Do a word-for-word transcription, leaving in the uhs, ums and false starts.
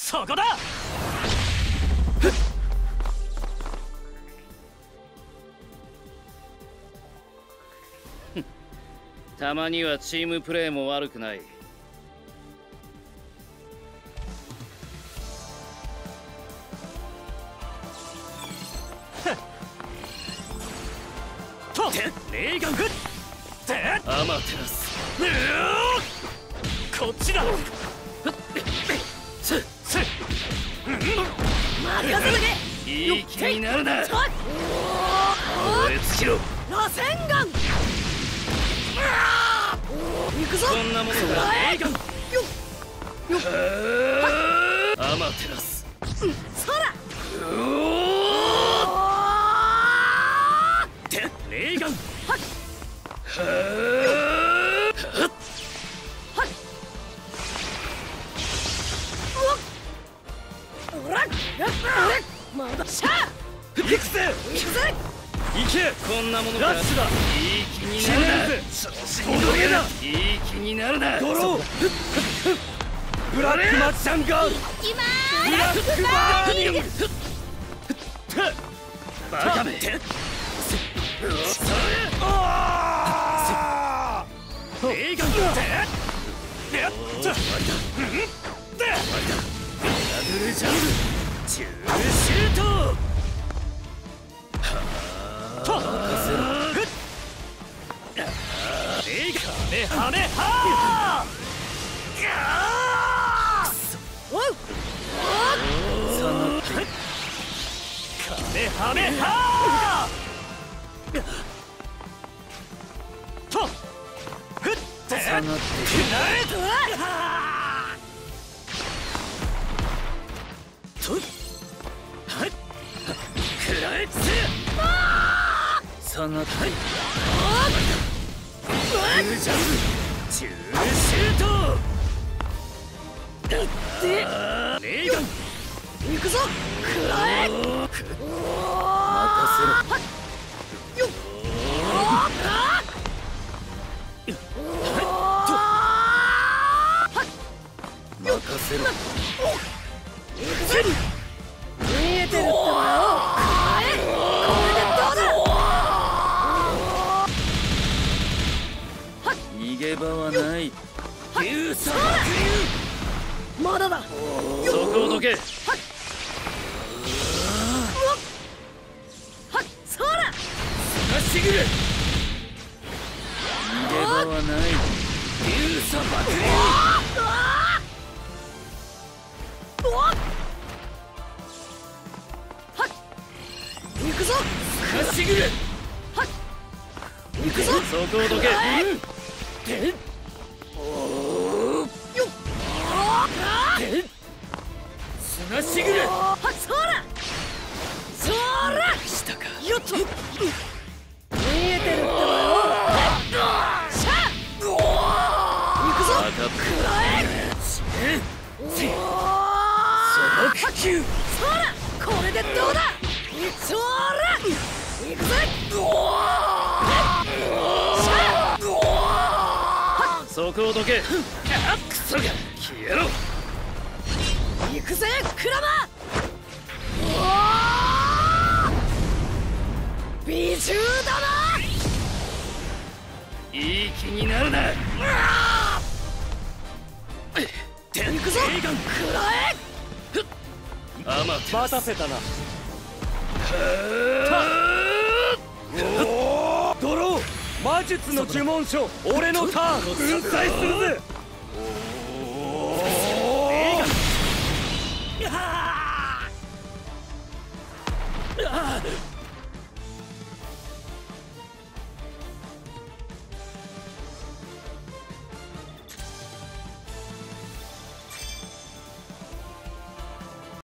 そこだ。 たまにはチームプレーも悪くない。 とレーガンフッアマテラス。 こっちだ。 任せとけ。 いい気になるな。 燃え尽きろ。 螺旋岩。行くぞ。 こんなものがレーガン。 よっ。 アマテラス。 そら。 レーガン。 まだしゃ行くぜ。 行くぜ。 行け。 こんなものがラッシュだ。 いい気になるな。調子に乗るな。いい気になるな。 ドロー。ブラックマッシャンガン。 行きまブラックバーニング。 バカめ。 レーガン。やっと。ダブルジャンプ。中シュート。と。レーガン。メハメハ。 おう。 カメハメハ。と。ふって下がってくらえと。と。はい。くらえつ。 下がってブルジャンプ。中シュート。 でレーガン。 行くぞ。くらえ。 任よっ。 任せろ。 見えてるってばよ。これでどうだ。 逃げ場はない。 竜様まだだ。 そこをどけ。 はっそら。 まっしぐる。 逃げ場はない。 竜様爆竜。 行くぞ。 まっしぐる。 行くぞ。 そこをどけ。 でよっ。 でスマッシグル。 はっそら。そら。 したか。 よっと。見えてるってばよ。しゃあ。行くぞ。 バカくらえ。 せおその火球。 そら。これでどうだ。そら。行くぜ。 そこをどけ。 クソが消えろ。 行くぜクラマ。美獣だな。 いい気になるな。 行くぞ。 レーガン。 くらえ。 アマテラス。 待たせたな。ドロー。魔術の呪文書。俺のターン粉砕するぜ。